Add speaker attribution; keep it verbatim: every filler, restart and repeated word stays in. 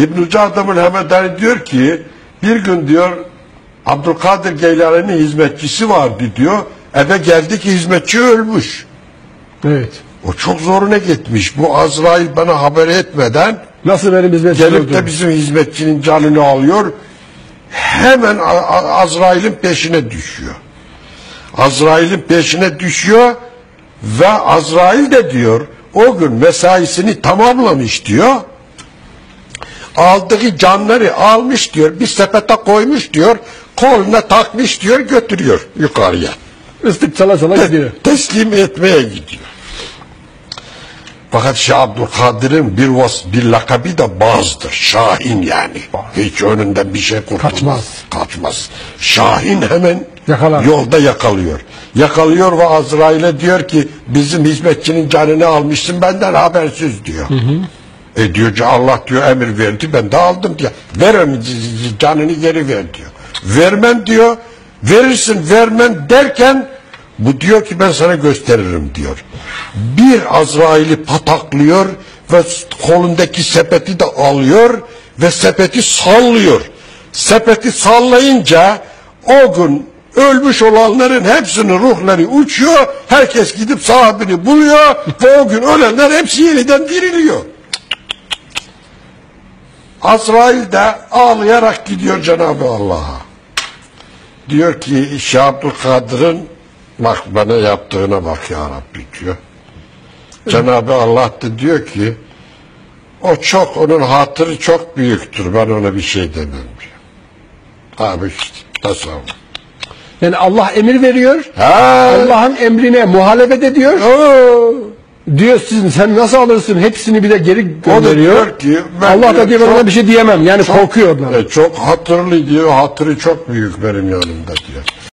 Speaker 1: İbn-i Cadam'ın Hemedani diyor ki bir gün diyor Abdülkadir Geylani'nin hizmetçisi vardı diyor. Eve geldi ki hizmetçi ölmüş.
Speaker 2: Evet.
Speaker 1: O çok zoruna gitmiş. Bu Azrail bana haber etmeden
Speaker 2: nasıl benim hizmetçim
Speaker 1: gelip
Speaker 2: oldu?
Speaker 1: de bizim hizmetçinin canını alıyor. Hemen Azrail'in peşine düşüyor. Azrail'in peşine düşüyor ve Azrail de diyor o gün mesaisini tamamlamış diyor. Aldığı canları almış diyor, bir sepete koymuş diyor, koluna takmış diyor, götürüyor yukarıya.
Speaker 2: Islık çala çala
Speaker 1: Te
Speaker 2: gidiyor.
Speaker 1: teslim etmeye gidiyor. Fakat Şeyh Abdülkadir'in bir vas bir lakabı da Baz'dır. Şahin yani. Hiç önünden bir şey kurtulmaz.
Speaker 2: Kaçmaz.
Speaker 1: Kaçmaz. Şahin hemen
Speaker 2: Yakalar.
Speaker 1: yolda yakalıyor. Yakalıyor ve Azrail'e diyor ki bizim hizmetçinin canını almışsın benden habersiz diyor. Hı hı. E diyor ki Allah diyor emir verdi ben de aldım diyor. Ver onun canını geri ver diyor. Vermem diyor. Verirsin vermem derken bu diyor ki ben sana gösteririm diyor. Bir Azrail'i pataklıyor ve kolundaki sepeti de alıyor ve sepeti sallıyor. Sepeti sallayınca o gün ölmüş olanların hepsinin ruhları uçuyor. Herkes gidip sahibini buluyor ve o gün ölenler hepsi yeniden diriliyor. Azrail de ağlayarak gidiyor Cenab-ı Allah'a. Diyor ki Şeyh Abdülkadir'in bak bana yaptığına bak ya Rabbi diyor. Cenab-ı Allah da diyor ki o çok onun hatırı çok büyüktür ben ona bir şey demem diyor. Abi işte tasavvuf.
Speaker 2: Yani Allah emir veriyor.
Speaker 1: Ha.
Speaker 2: Allah'ın emrine muhalefet ediyor.
Speaker 1: Oo.
Speaker 2: Diyor sizin sen nasıl alırsın hepsini bir de geri gönderiyor.
Speaker 1: O da diyor ki
Speaker 2: Allah da diyor ona bir şey diyemem. Yani
Speaker 1: çok,
Speaker 2: korkuyor ondan.
Speaker 1: E, çok hatırlı diyor hatırı çok büyük benim yanımda diyor.